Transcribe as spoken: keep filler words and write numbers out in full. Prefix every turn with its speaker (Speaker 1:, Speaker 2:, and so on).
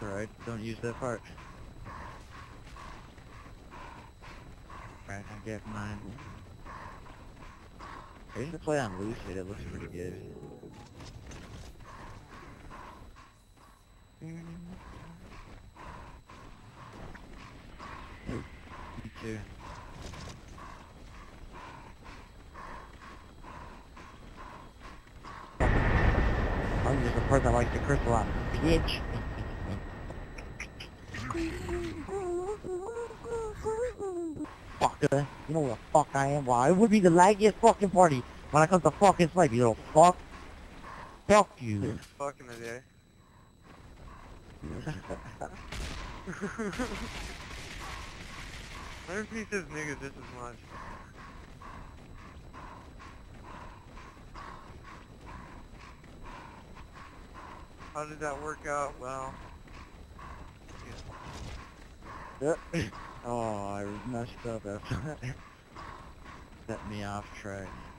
Speaker 1: alright, don't use that part. Alright, I get mine. I used to play on Lucid, it looks pretty good. Me too. I'm just a person that likes to curse a lot. Bitch! Fuck, uh, you know what the fuck I am? Well, it would be the laggiest fucking party when I come to fucking snipe, you little fuck. Fuck you.
Speaker 2: Fucking the day. I wonder if he says nigga just as much. How did that work out? Well,
Speaker 1: Yeah. Oh, I messed up after that. Set me off track.